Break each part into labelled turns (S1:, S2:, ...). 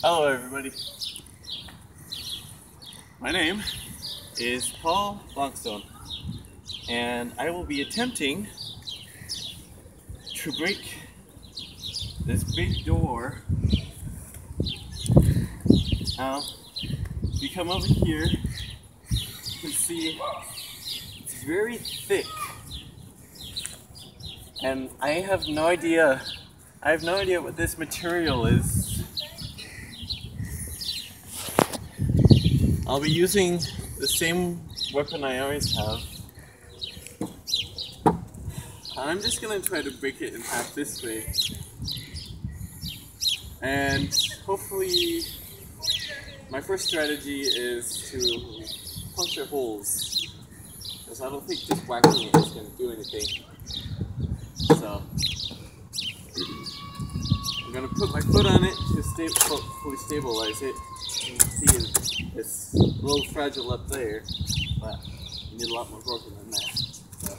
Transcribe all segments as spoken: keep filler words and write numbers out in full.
S1: Hello everybody. My name is Paul Longstone and I will be attempting to break this big door. Now, if you come over here, you can see it's very thick and I have no idea I have no idea what this material is. I'll be using the same weapon I always have. I'm just gonna try to break it in half this way. And hopefully, my first strategy is to puncture holes. Because I don't think just whacking it is gonna do anything. So, I'm gonna put my foot on it to sta fully stabilize it. You can see it's a little fragile up there, but you need a lot more broken than that. So.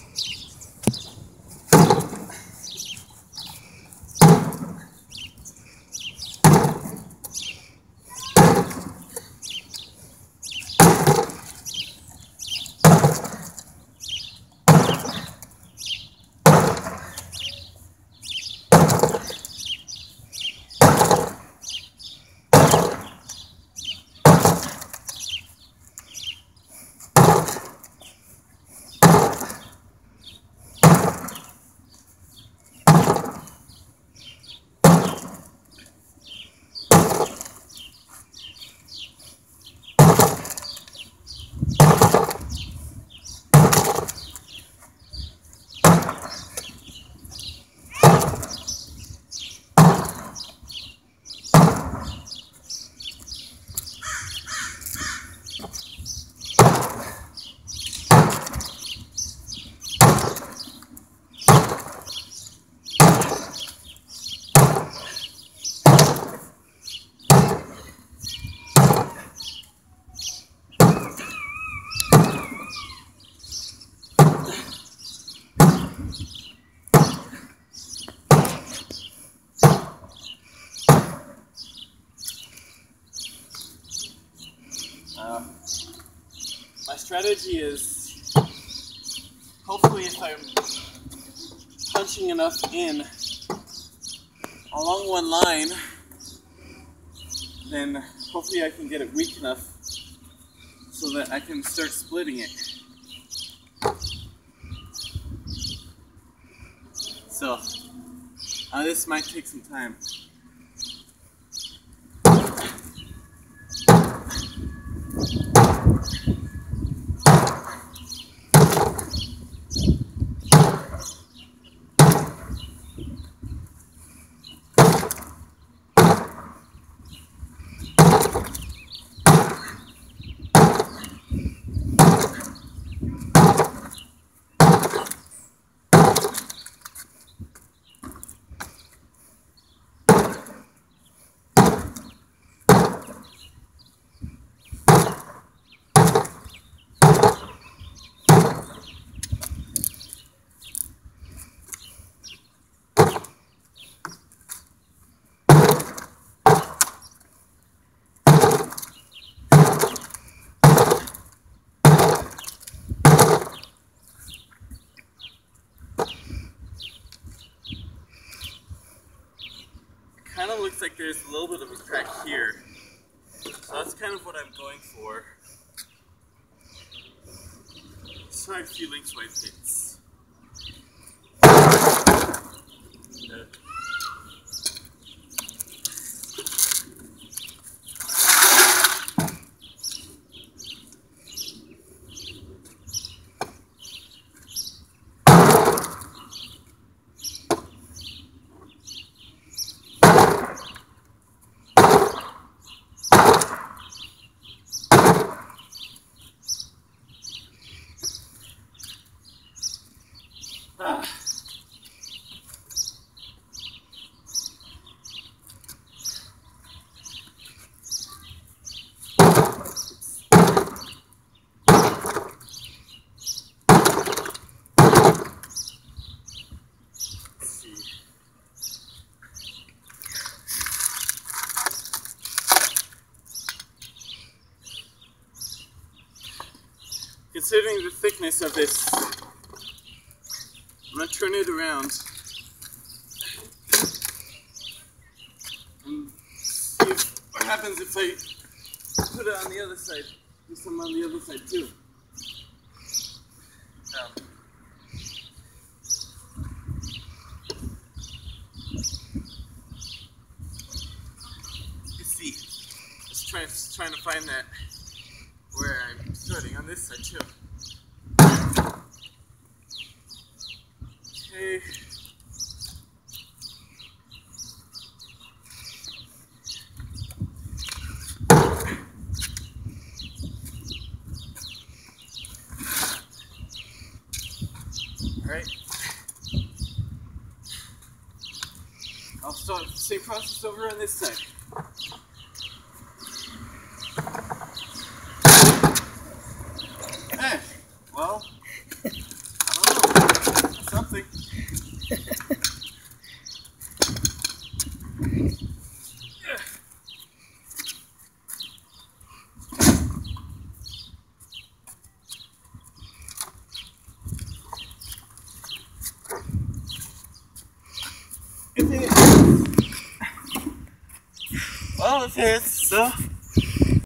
S1: Uh, my strategy is, hopefully if I'm punching enough in along one line, then hopefully I can get it weak enough so that I can start splitting it. So, uh, this might take some time. Kind of looks like there's a little bit of a crack here, so that's kind of what I'm going for. Just try a few lengthwise hits. Uh, Ah. considering the thickness of this, I'm gonna turn it around and see if, what happens if I put it on the other side. Do some on the other side too. Now, you see, just trying, just trying to find that where I'm starting on this side too. Okay. Alright. I'll start the same process over on this side. Hey, well, I don't know. Something. It is. Well, it is, so.